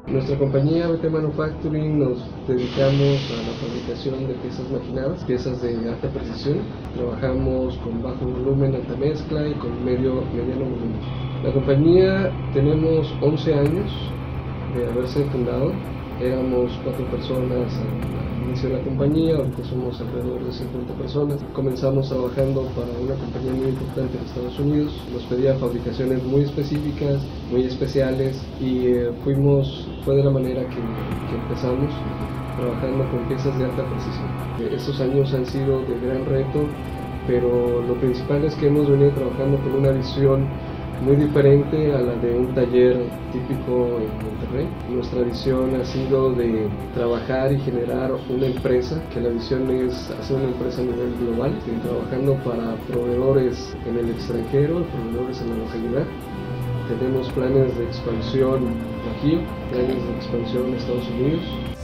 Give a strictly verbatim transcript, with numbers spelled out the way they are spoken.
Nuestra compañía B T Manufacturing nos dedicamos a la fabricación de piezas maquinadas, piezas de alta precisión. Trabajamos con bajo volumen, alta mezcla y con medio, mediano volumen. La compañía tenemos once años de haberse fundado. Éramos cuatro personas al inicio de la compañía, ahorita somos alrededor de cincuenta personas. Comenzamos trabajando para una compañía muy importante en Estados Unidos. Nos pedía fabricaciones muy específicas, muy especiales y eh, fuimos, fue de la manera que, que empezamos trabajando con piezas de alta precisión. Estos años han sido de gran reto, pero lo principal es que hemos venido trabajando con una visión muy diferente a la de un taller típico en Monterrey. Nuestra visión ha sido de trabajar y generar una empresa, que la visión es hacer una empresa a nivel global, trabajando para proveedores en el extranjero, proveedores en la localidad. Tenemos planes de expansión aquí, planes de expansión en Estados Unidos.